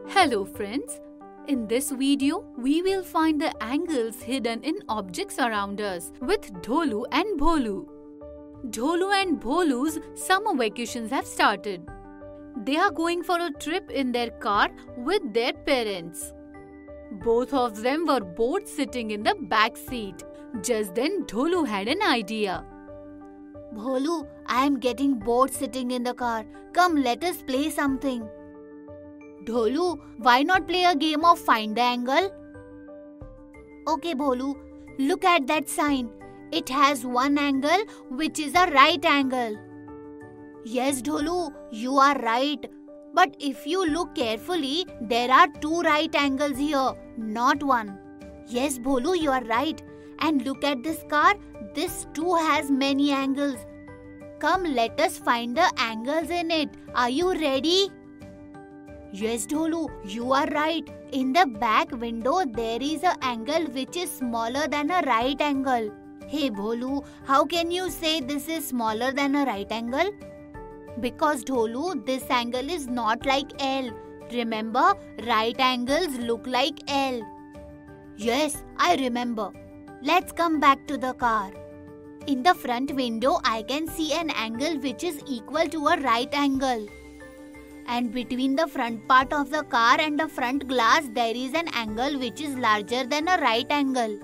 Hello friends, in this video we will find the angles hidden in objects around us with Dholu and Bholu. Dholu and Bholu's summer vacations have started. They are going for a trip in their car with their parents. Both of them were bored sitting in the back seat. Just then Dholu had an idea. Bholu, I am getting bored sitting in the car. Come, let us play something. Dholu, why not play a game of find the angle? Okay, Bholu, look at that sign. It has one angle which is a right angle. Yes, Dholu, you are right. But if you look carefully, there are two right angles here, not one. Yes, Bholu, you are right. And look at this car. This too has many angles. Come, let us find the angles in it. Are you ready? Yes, Dholu, you are right. In the back window, there is an angle which is smaller than a right angle. Hey, Bholu, how can you say this is smaller than a right angle? Because, Dholu, this angle is not like L. Remember, right angles look like L. Yes, I remember. Let's come back to the car. In the front window, I can see an angle which is equal to a right angle. And between the front part of the car and the front glass, there is an angle which is larger than a right angle.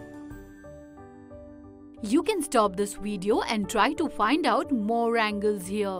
You can stop this video and try to find out more angles here.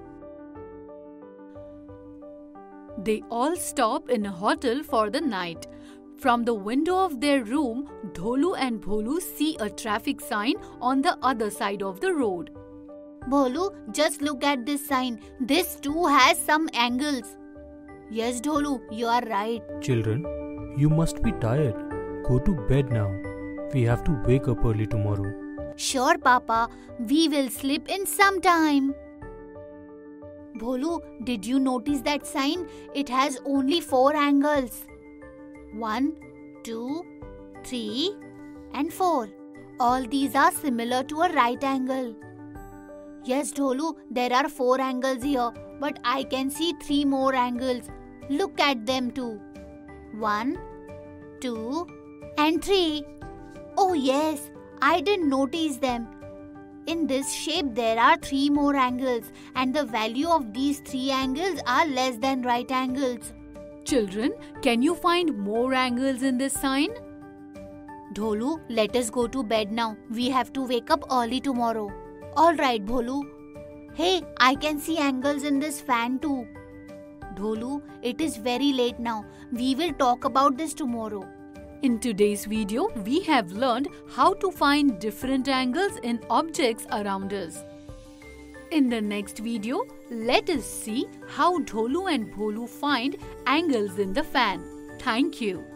They all stop in a hotel for the night. From the window of their room, Dholu and Bholu see a traffic sign on the other side of the road. Bholu, just look at this sign. This too has some angles. Yes, Dholu, you are right. Children, you must be tired. Go to bed now. We have to wake up early tomorrow. Sure, Papa. We will sleep in some time. Bholu, did you notice that sign? It has only 4 angles. 1, 2, 3 and 4. All these are similar to a right angle. Yes, Dholu, there are 4 angles here, but I can see 3 more angles. Look at them too. 1, 2 and 3. Oh yes, I didn't notice them. In this shape, there are 3 more angles, and the value of these 3 angles are less than right angles. Children, can you find more angles in this sign? Dholu, let us go to bed now. We have to wake up early tomorrow. Alright, Bholu. Hey, I can see angles in this fan too. Dholu, it is very late now. We will talk about this tomorrow. In today's video, we have learned how to find different angles in objects around us. In the next video, let us see how Dholu and Bholu find angles in the fan. Thank you.